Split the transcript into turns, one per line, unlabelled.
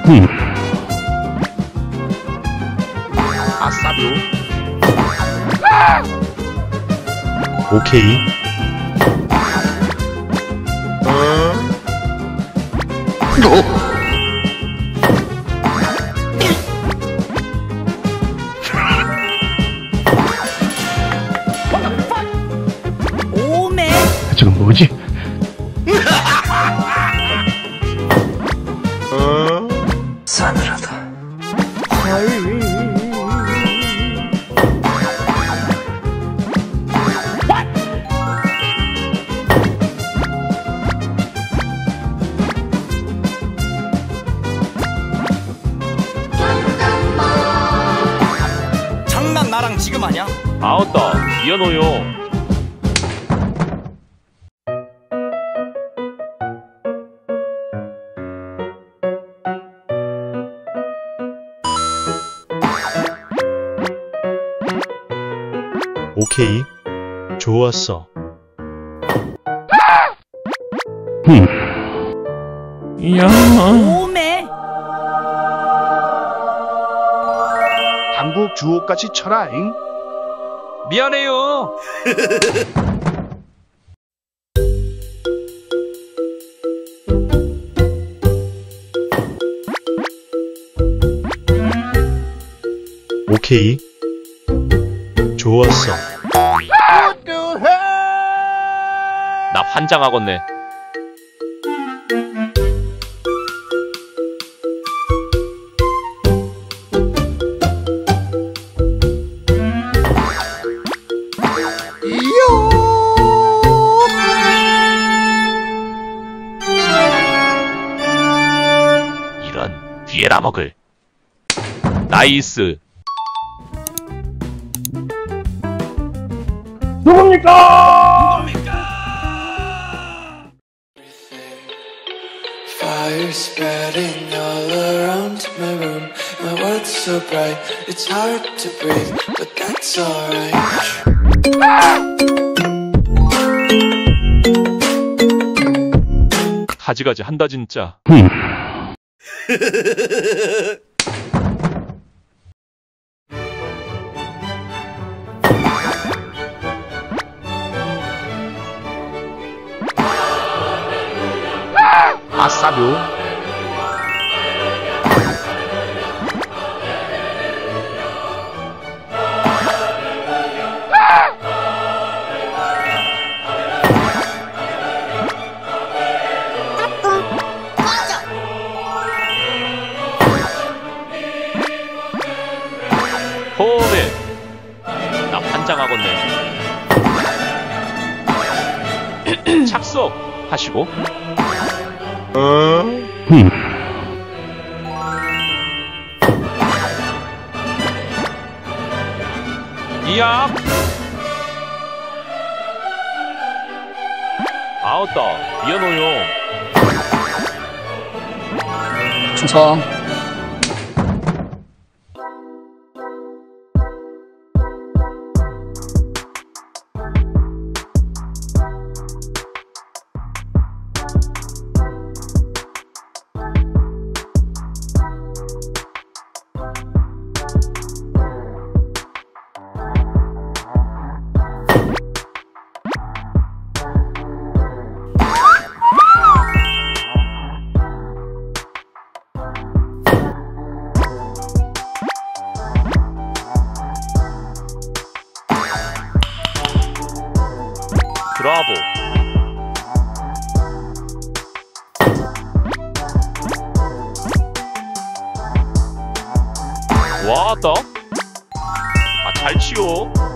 아싸뷰.
오케이.
오메.
저건 뭐지?
싸늘하다.
장난 나랑 지금 하냐?
아웃다. 미안해요.
오케이. 좋았어.
이야.
오메.
한국 주옥같이 쳐라잉.
미안해요.
오케이. 좋았어.
나 환장하겠네. 이런 뒤에라 먹을. 나이스.
Fire spreading all around my room. My world's so bright, it's hard to breathe, but that's alright.
가지가지 한다 진짜.
아싸뷰.
호메. 나 환장하겠네. 착석 하시고. 이야. 아웃다. 미안해요.
충성.
브라보. 왔다. 아, 잘 치워.